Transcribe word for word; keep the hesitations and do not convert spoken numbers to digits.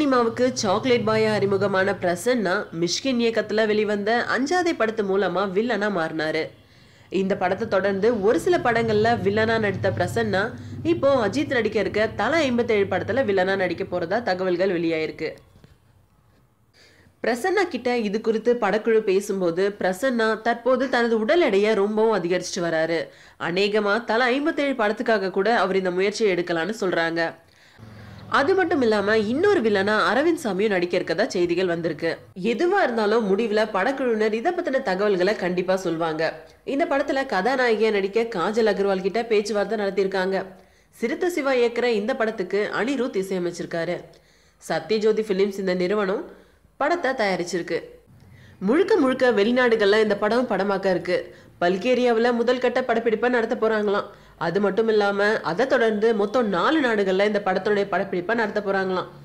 சினிமாவுக்கு சாக்லேட் பாயா அறிமுகமான பிரசன்னா மிஷ்கின் இயக்கத்துல வெளிவந்த அஞ்சாதே படத்து மூலமா வில்லனா மாறினாரு. இந்த படத்தை தொடர்ந்து ஒரு சில படங்கள்ல வில்லனா நடித்த பிரசன்னா இப்போ அஜித் நடிக்க இருக்க தல ஐம்பத்தி ஏழு படத்துல வில்லனா நடிக்க போறதா தகவல்கள் வெளியாயிருக்கு. பிரசன்னா கிட்ட இது குறித்து படக்குழு பேசும்போது பிரசன்னா தற்போது தனது உடல் எடையை ரொம்பவும் அதிகரிச்சுட்டு வராரு. அநேகமா தல ஐம்பத்தி ஏழு படத்துக்காக கூட அவர் இந்த முயற்சியை எடுக்கலான்னு சொல்றாங்க. அது மட்டும் இல்லாம இன்னொரு வில்லனா அரவிந்த் சாமியும் நடிக்க இருக்கதா செய்திகள் வந்திருக்கு. எதுவா இருந்தாலும் முடிவுல படக்குழுவினர் இதை பத்தின தகவல்களை கண்டிப்பா சொல்வாங்க. இந்த படத்துல கதாநாயகியா நடிக்க காஜல் அகர்வால் கிட்ட பேச்சுவார்த்தை நடத்தியிருக்காங்க. சிறுத்தை சிவா இயக்குற இந்த படத்துக்கு அனிருத் இசையமைச்சிருக்காரு. சத்யஜோதி பிலிம்ஸ் இந்த நிறுவனம் படத்தை தயாரிச்சிருக்கு. முழுக்க முழுக்க வெளிநாடுகள்ல இந்த படம் படமாக்க இருக்கு. பல்கேரியாவில் முதல் கட்ட படப்பிடிப்பை நடத்த போறாங்களாம். அது மட்டும் இல்லாம அதை தொடர்ந்து மொத்தம் நாலு நாடுகள்ல இந்த படத்துடைய படப்பிடிப்பை நடத்த போறாங்களாம்.